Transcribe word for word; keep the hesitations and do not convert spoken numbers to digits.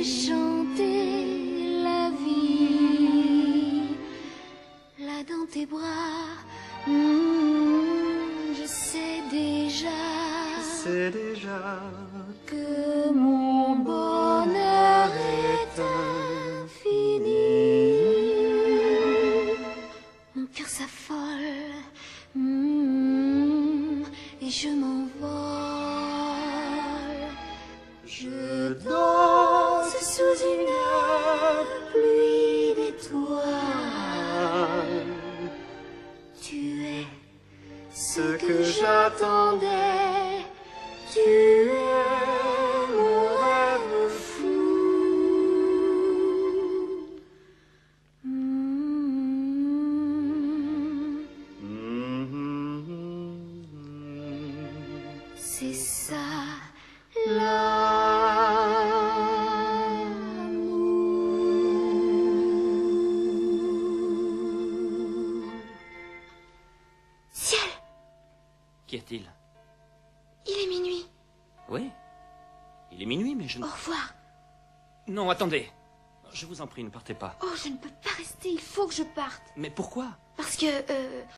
chanter la vie, là dans tes bras. Mmh, je sais déjà, c'est déjà que mon bonheur est infini. Mon cœur s'affole, mmh, et je m'envole. Je danse sous une pluie d'étoiles. Tu es ce que j'attendais. Tu es mon rêve fou. Mmh. C'est ça l'amour. Ciel! Qu'y a-t-il? Il est minuit. Oui. Il est minuit, mais je ne... Au revoir. Non, attendez. Je vous en prie, ne partez pas. Oh, je ne peux pas rester, il faut que je parte. Mais pourquoi? Parce que... Euh,